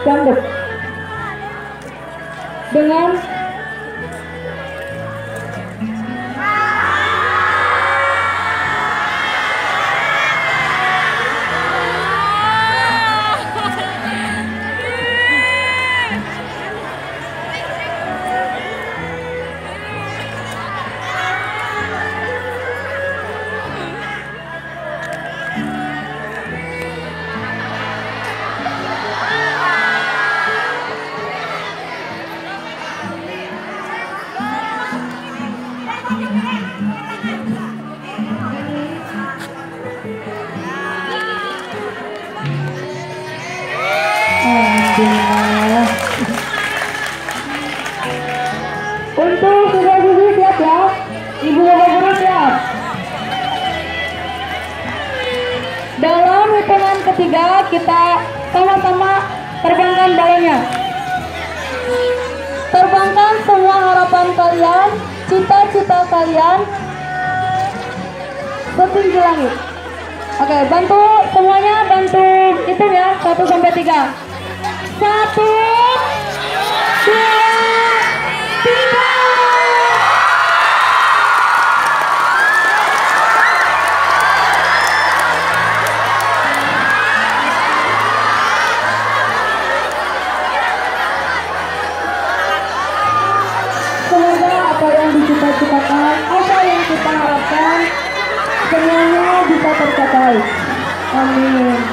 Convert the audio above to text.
dangdut dengan untuk siswa-siswi siap ya, ibu bapak guru siap. Dalam hitungan ketiga kita sama-sama terbangkan balonnya. Terbangkan semua harapan kalian, cita-cita kalian setinggi langit. Oke, bantu semuanya, bantu hitung ya, 1 sampai 3. 1, 2, 3. Semoga apa yang dicita-citakan, apa yang kita harapkan, semuanya bisa tercapai. Amin.